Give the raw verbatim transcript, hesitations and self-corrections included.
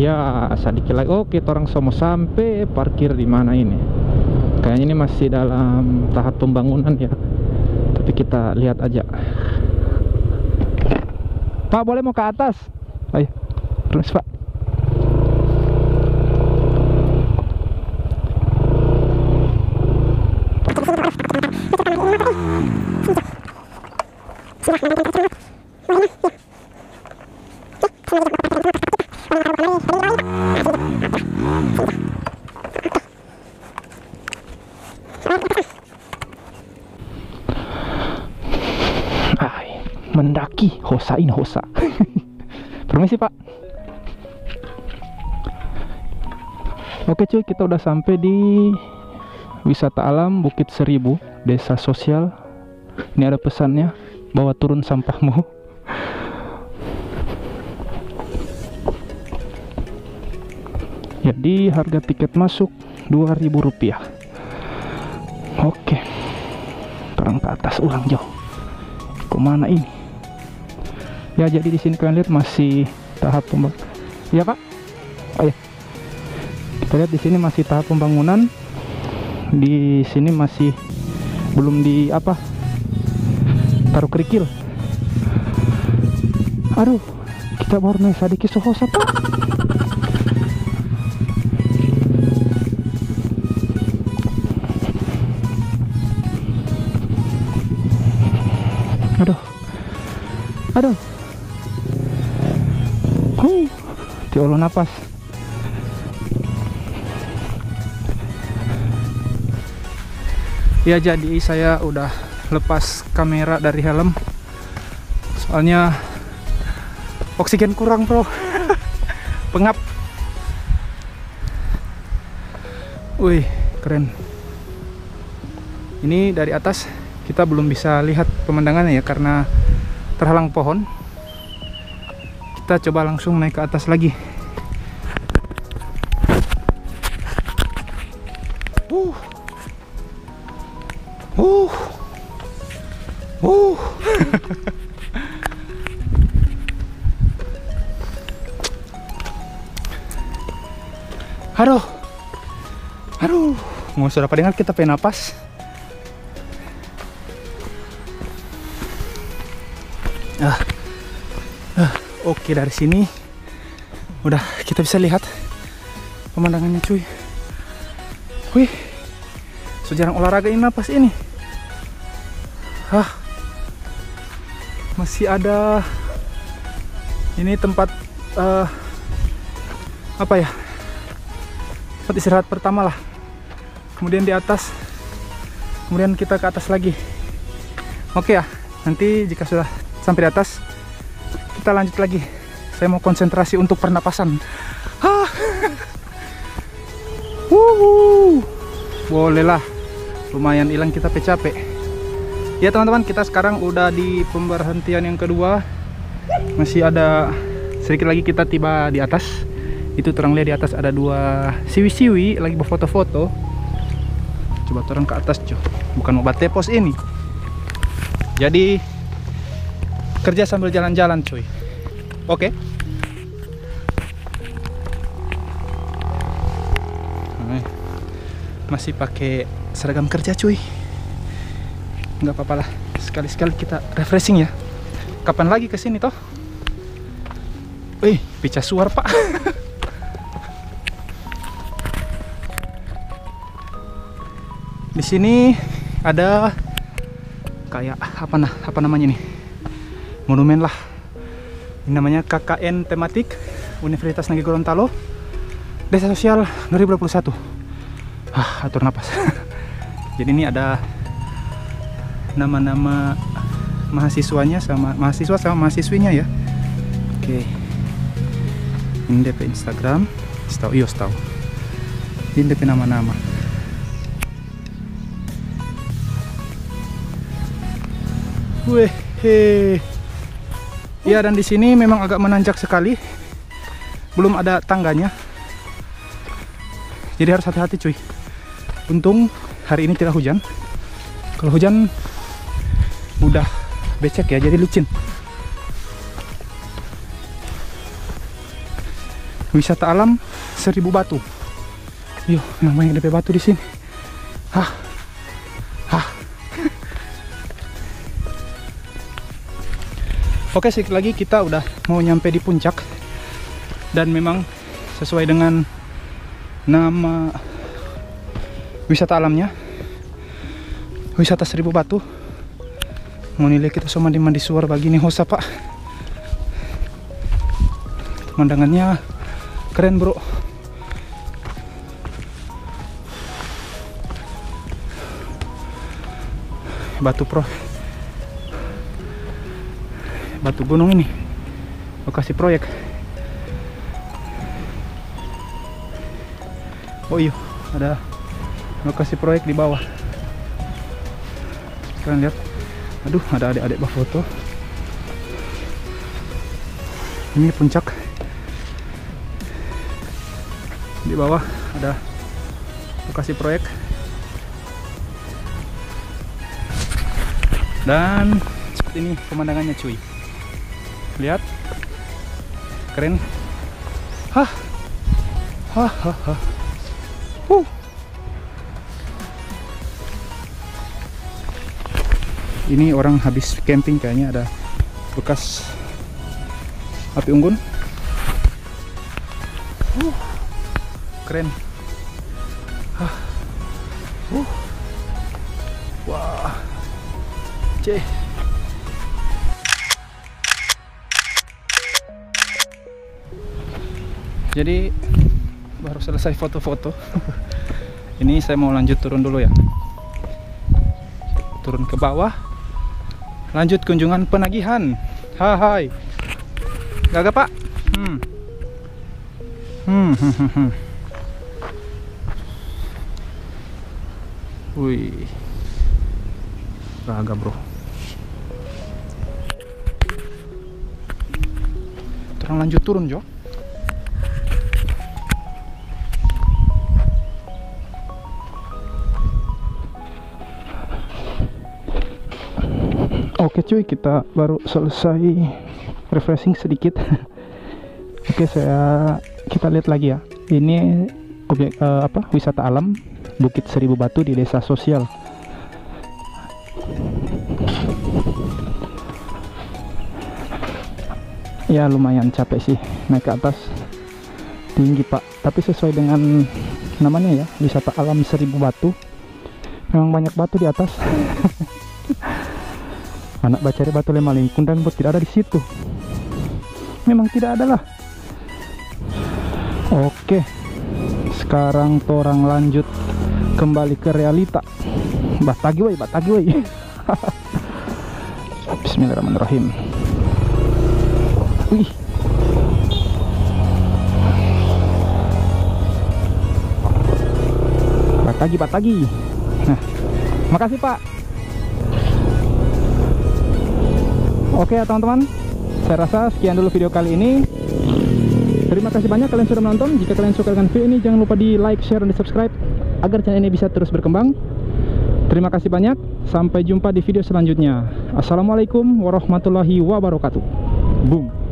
Ya, sedikit lagi. Oke, orang semua sampai parkir di mana ini? Kayaknya ini masih dalam tahap pembangunan ya. Tapi kita lihat aja. Pak, boleh mau ke atas? Ayo, terus Pak. Mendaki Hosa ini Hosa. Permisi Pak. Oke cuy, kita udah sampai di wisata alam Bukit Seribu, desa sosial. Ini ada pesannya, bawa turun sampahmu. Jadi harga tiket masuk dua ribu rupiah. Oke, sekarang ke atas ulang jauh. Kemana ini? Ya, jadi di sini kalian lihat masih tahap pembangunan. Ya Pak. Oh ya. Kita lihat di sini masih tahap pembangunan. Di sini masih belum di apa? Taruh kerikil. Aduh, kita baru naik sedikit Hosa Pak. Aduh. Aduh. Huh, diolo napas. Ya, jadi saya udah lepas kamera dari helm. Soalnya oksigen kurang, bro. Pengap. Wih, keren. Ini dari atas kita belum bisa lihat pemandangannya ya, karena terhalang pohon. Kita coba langsung naik ke atas lagi. Uh. Uh. Uh. Aduh. Aduh. Mau sudah pada dengar kita pengen napas. Ah. Ah. Oke, dari sini udah kita bisa lihat pemandangannya cuy. Wih, sejarah olahraga ini napas ini. Hah, masih ada ini tempat uh, apa ya, tempat istirahat pertama lah. Kemudian di atas, kemudian kita ke atas lagi. Oke ya, nanti jika sudah sampai di atas kita lanjut lagi. Saya mau konsentrasi untuk pernapasan. Hah. Wuhu. Bolehlah, lumayan hilang kita capek. Ya teman-teman, kita sekarang udah di pemberhentian yang kedua. Masih ada sedikit lagi kita tiba di atas. Itu terang lihat di atas ada dua siwi-siwi lagi berfoto-foto. Coba turun ke atas cuy. Bukan obat tepos ini. Jadi kerja sambil jalan-jalan cuy. Oke. Masih pakai seragam kerja cuy. Nggak apa-apa lah. Sekali-sekali kita refreshing ya. Kapan lagi kesini toh? Wih, pecah suar Pak. Di sini ada kayak apa nah? Apa namanya nih? Monumen lah. Ini namanya K K N tematik Universitas Negeri Gorontalo, Desa Sosial dua ribu dua puluh satu. Ah, atur napas. Jadi ini ada nama-nama mahasiswanya sama mahasiswa sama mahasiswinya ya. Oke. Ini D P Instagram, tahu iyo tahu. Ini D P nama-nama. Wih, he. Ya, dan di sini memang agak menanjak sekali. Belum ada tangganya. Jadi harus hati-hati cuy. Untung hari ini tidak hujan. Kalau hujan mudah becek ya, jadi licin. wisata alam Seribu Batu. Yuk, yang banyak D P batu di sini. Hah, hah. Oke, sedikit lagi kita udah mau nyampe di puncak. Dan memang sesuai dengan nama wisata alamnya, wisata Seribu Batu. Mau nilai kita sama di mandi suar bagi nih hosa pak. Pemandangannya keren bro. Batu pro, batu gunung ini lokasi proyek. Oh iya, ada lokasi proyek di bawah. Kalian lihat, aduh ada adik-adik berfoto. Ini puncak, di bawah ada lokasi proyek. Dan seperti ini pemandangannya cuy. Lihat, keren. Hah, hah, hah, hah. Uh. Ini orang habis camping kayaknya, ada bekas api unggun. Uh. Keren. Hah. Uh. Wah. C. Jadi baru selesai foto-foto. Ini saya mau lanjut turun dulu ya. Turun ke bawah. Lanjut kunjungan penagihan. Hai. Gagak pak? Hmm. Hmm. hmm, hmm, hmm. Wih. Gagak bro. Terang lanjut turun Jo. Oke cuy, kita baru selesai refreshing sedikit. Oke, saya kita lihat lagi ya. Ini objek uh, apa? Wisata alam Bukit Seribu Batu di Desa Sosial. Ya lumayan capek sih naik ke atas, tinggi pak, tapi sesuai dengan namanya ya, wisata alam Seribu Batu. Memang banyak batu di atas. Anak bacari batu lema lingkung dan buat tidak ada di situ. Memang tidak ada lah. Oke, sekarang torang lanjut kembali ke realita. Batagi woi, batagi woi. Bismillahirrahmanirrahim. Wih. Batagi, batagi. Nah, makasih pak. Oke ya teman-teman, saya rasa sekian dulu video kali ini. Terima kasih banyak kalian sudah menonton. Jika kalian suka dengan video ini, jangan lupa di like, share, dan di subscribe agar channel ini bisa terus berkembang. Terima kasih banyak. Sampai jumpa di video selanjutnya. Assalamualaikum warahmatullahi wabarakatuh. Boom.